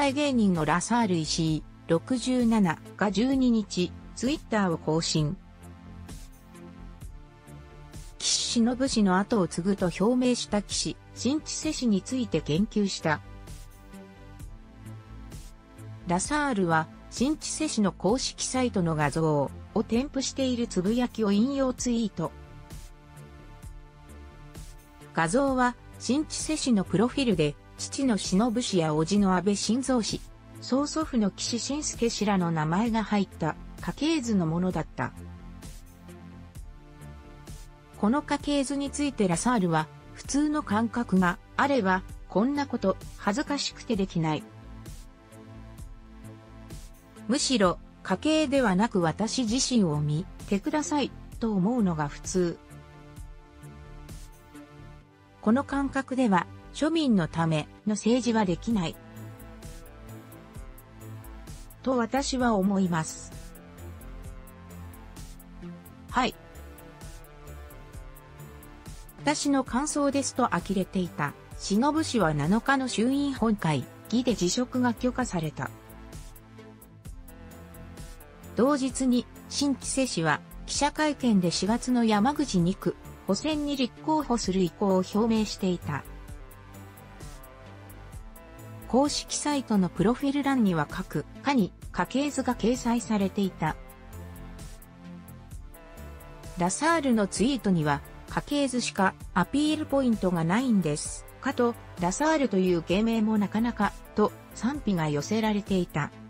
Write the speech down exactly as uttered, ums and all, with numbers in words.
才芸人のラサール石井ろくじゅうなながじゅうににち、ツイッターを更新。岸忍氏の後を継ぐと表明した岸、新千世氏について言及した。ラサールは、新千世氏の公式サイトの画像を添付しているつぶやきを引用ツイート。画像は、新千世氏のプロフィルで、父の忍氏や叔父の安倍晋三氏、曽祖父の岸信介氏らの名前が入った家系図のものだった。この家系図についてラサールは、普通の感覚があれば、こんなこと、恥ずかしくてできない。むしろ、家系ではなく私自身を見てください、と思うのが普通。この感覚では、庶民のための政治はできない。と私は思います。はい。私の感想ですと呆れていた。忍氏はなのかの衆院本会議で辞職が許可された。同日に、新千世氏は、記者会見でしがつの山口に区、補選に立候補する意向を表明していた。公式サイトのプロフィール欄には各課に家系図が掲載されていた。ラサールのツイートには、家系図しかアピールポイントがないんです。かと、ラサールという芸名もなかなか、と賛否が寄せられていた。